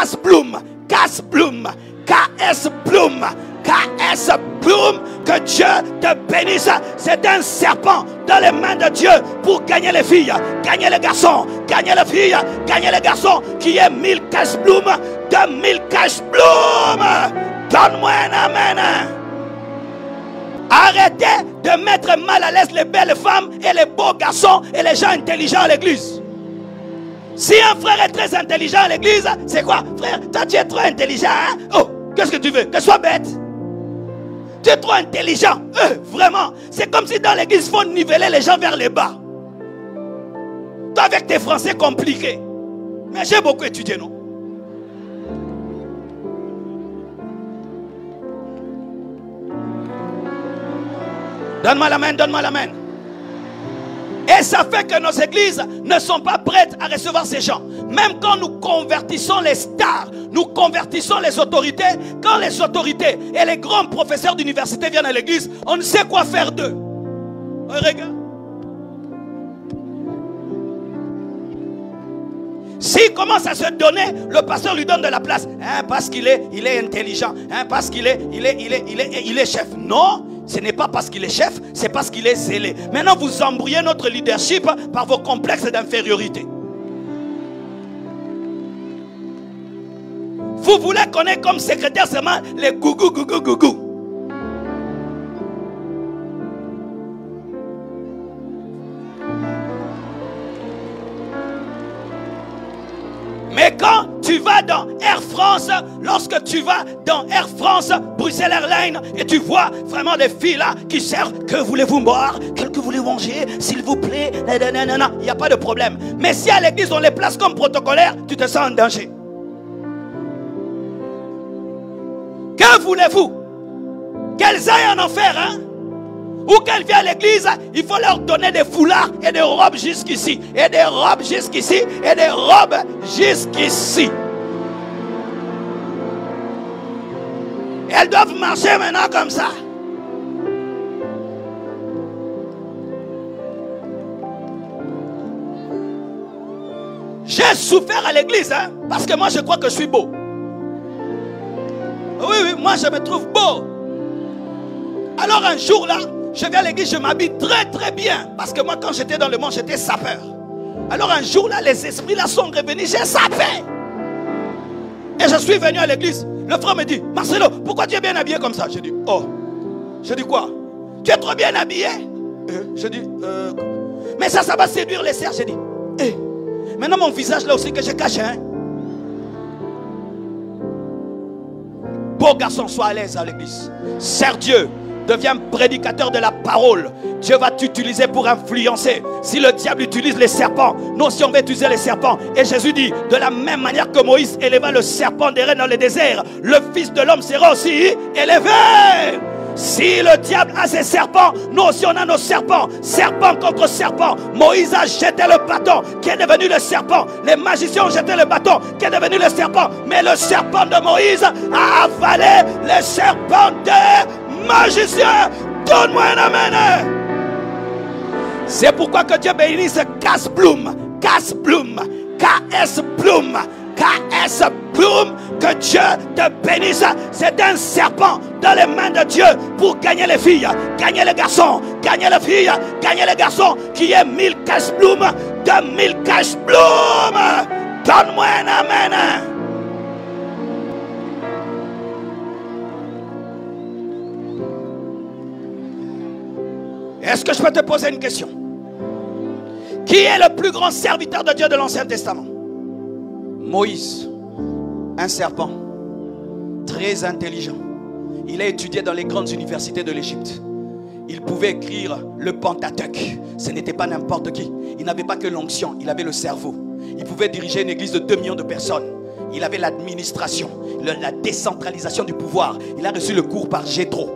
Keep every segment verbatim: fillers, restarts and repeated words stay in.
Casse-Bloom, Casse-Bloom, K S Bloom, K S Bloom, que Dieu te bénisse. C'est un serpent dans les mains de Dieu pour gagner les filles, gagner les garçons, gagner les filles, gagner les garçons, qui est mille Cash Bloom, deux mille Cash Bloom. Donne-moi un amen. Arrêtez de mettre mal à l'aise les belles femmes et les beaux garçons et les gens intelligents à l'église. Si un frère est très intelligent à l'église, c'est quoi? Frère, toi tu es trop intelligent, hein? Oh, qu'est-ce que tu veux? Que je sois bête? Tu es trop intelligent, euh, vraiment. C'est comme si dans l'église, il faut niveler les gens vers les bas. Toi avec tes français compliqués. Mais j'ai beaucoup étudié, non? Donne-moi la main, donne-moi la main. Et ça fait que nos églises ne sont pas prêtes à recevoir ces gens. Même quand nous convertissons les stars, nous convertissons les autorités. Quand les autorités et les grands professeurs d'université viennent à l'église, on ne sait quoi faire d'eux. Regarde. S'il commence à se donner, le pasteur lui donne de la place. Hein, parce qu'il est, il est intelligent. Hein, parce qu'il est, il est, il est, il est, il est chef. Non. Ce n'est pas parce qu'il est chef, c'est parce qu'il est zélé. Maintenant, vous embrouillez notre leadership par vos complexes d'infériorité. Vous voulez qu'on ait comme secrétaire seulement les gougou, gougou, gougou. Mais quand tu vas dans Air France, lorsque tu vas dans Air France, Bruxelles Airlines, et tu vois vraiment des filles là qui servent, que voulez-vous boire, que voulez-vous manger, s'il vous plaît, non, il n'y a pas de problème. Mais si à l'église on les place comme protocolaires, tu te sens en danger. Que voulez-vous? Qu'elles aillent en enfer, hein? Ou qu'elles viennent à l'église, il faut leur donner des foulards et des robes jusqu'ici. Et des robes jusqu'ici. Et des robes jusqu'ici. Elles doivent marcher maintenant comme ça. J'ai souffert à l'église, hein, parce que moi je crois que je suis beau. Oui, oui, moi je me trouve beau. Alors un jour là, je vais à l'église, je m'habille très très bien. Parce que moi quand j'étais dans le monde, j'étais sapeur. Alors un jour là, les esprits là sont revenus, j'ai sapé. Et je suis venu à l'église. Le frère me dit, Marcelo, pourquoi tu es bien habillé comme ça? Je dis, oh. Je dis quoi? Tu es trop bien habillé. euh, Je dis, euh, mais ça, ça va séduire les serfs. Je dis, eh. Maintenant mon visage là aussi que je cache, hein. Beau garçon, sois à l'aise à l'église. Sers Dieu. Deviens prédicateur de la parole. Dieu va t'utiliser pour influencer. Si le diable utilise les serpents, nous aussi on va utiliser les serpents. Et Jésus dit, de la même manière que Moïse éleva le serpent des reins dans le désert, le Fils de l'homme sera aussi élevé. Si le diable a ses serpents, nous aussi on a nos serpents. Serpent contre serpent. Moïse a jeté le bâton qui est devenu le serpent. Les magiciens ont jeté le bâton qui est devenu le serpent. Mais le serpent de Moïse a avalé les serpents des magiciens. Donne-moi un amen. C'est pourquoi que Dieu bénisse Casse-Bloom, Casse-Bloom, K S Bloom, K S Bloom, que Dieu te bénisse. C'est un serpent dans les mains de Dieu pour gagner les filles, gagner les garçons, gagner les filles, gagner les garçons, qui est mille Cash Bloom, deux mille Cash Bloom. Donne-moi un amen. Est-ce que je peux te poser une question? Qui est le plus grand serviteur de Dieu de l'Ancien Testament? Moïse, un serpent, très intelligent. Il a étudié dans les grandes universités de l'Égypte. Il pouvait écrire le Pentateuque. Ce n'était pas n'importe qui. Il n'avait pas que l'onction, il avait le cerveau. Il pouvait diriger une église de deux millions de personnes. Il avait l'administration, la décentralisation du pouvoir. Il a reçu le cours par Jéthro.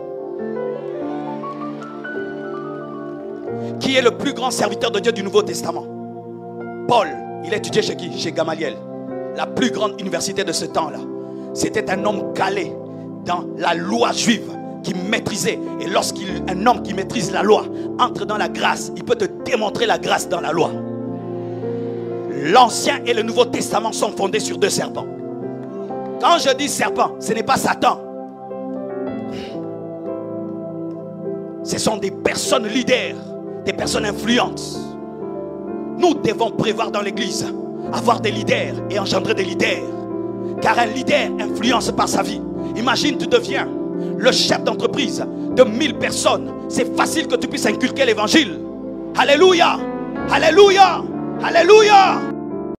Qui est le plus grand serviteur de Dieu du Nouveau Testament? Paul. Il a étudié chez qui? Chez Gamaliel. La plus grande université de ce temps-là. C'était un homme calé dans la loi juive, qui maîtrisait. Et lorsqu'un homme qui maîtrise la loi entre dans la grâce, il peut te démontrer la grâce dans la loi. L'Ancien et le Nouveau Testament sont fondés sur deux serpents. Quand je dis serpent, ce n'est pas Satan. Ce sont des personnes leaders, des personnes influentes. Nous devons prévoir dans l'église, avoir des leaders et engendrer des leaders. Car un leader influence par sa vie. Imagine, tu deviens le chef d'entreprise de mille personnes. C'est facile que tu puisses inculquer l'évangile. Alléluia, alléluia, alléluia.